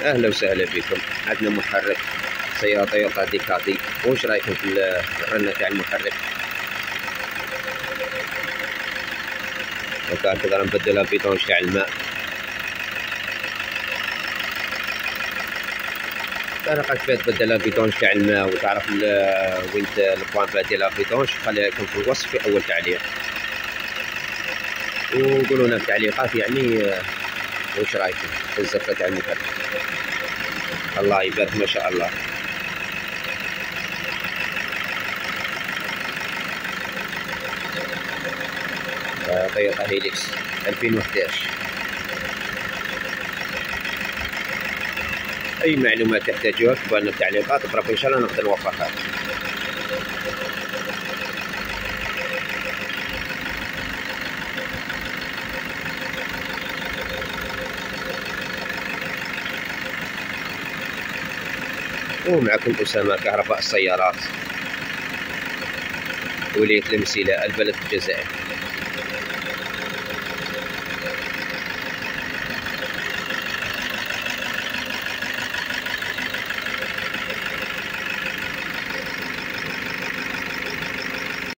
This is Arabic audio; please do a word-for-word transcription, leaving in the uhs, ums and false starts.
اهلا وسهلا بكم. عندنا محرك سيارة تويوتا ديكاتي. وش رايكم في الرنة تاع المحرك؟ وكان تقدر نبدلها بيطونج تاع الماء. طريقة كيف تبدلها بيطونج تاع الماء وتعرف وين البوان ديال بيطونج، خليها لكم في الوصف في اول تعليق، وقولوا لنا في التعليقات يعني وش رايكم في الزفة تاع المحرك. الله يبارك ما شاء الله. تويوتا هيليكس ألفين وإحداش. اي معلومات تحتاجوها اكتبوا لنا في التعليقات، اقرب ان شاء الله نقدر نوفرها. ومعكم أسامة كهرباء السيارات، ولاية المسيلة، البلد الجزائر.